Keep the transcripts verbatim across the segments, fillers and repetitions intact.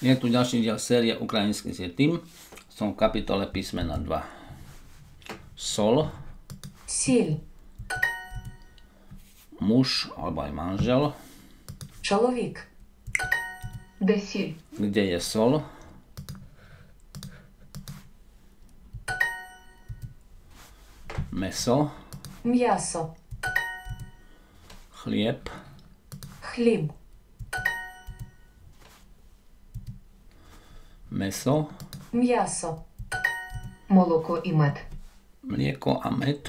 Je tu ďalší diel série Ukrajinský je tým. Som v kapitole písmena dva. Sol. Сіль. Muž alebo aj manžel. Чоловік. Де сіль? Kde je sol? Meso. М'ясо. Chlieb. Хліб. Meso. М'ясо. Молоко і мед. Mlieko a med.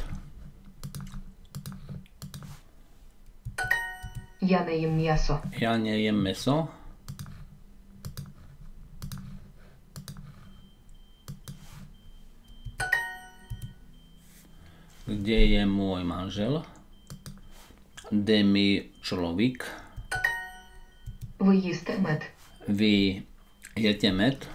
Я не їм м'ясо. Ja nejem meso. Kde je môj manžel? Де мій чоловік? Ви їсте мед. Vy jete med?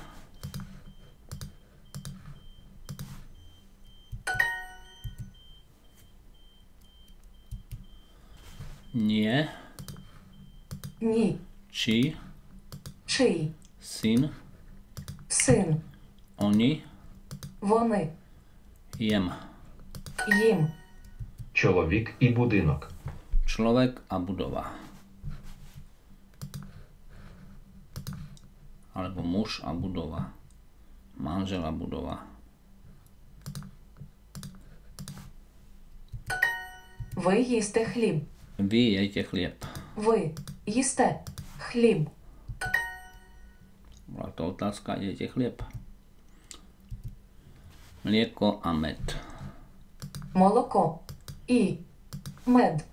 Nie. Ні. Či? Чий? Syn? Син. Oni? Вони. Jem. Їм. Чоловік і будинок. Človek a budova. Alebo muž a budova. Manžel a budova. Ви їсте хліб. Vy jete chlieb. Ви їсте хліб. Bola to otázka, jete chlieb. Mlieko a med. Молоко і мед.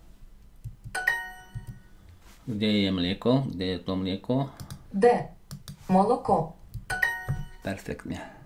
Kde je mlieko? Kde je to mlieko? Де молоко? Perfektne.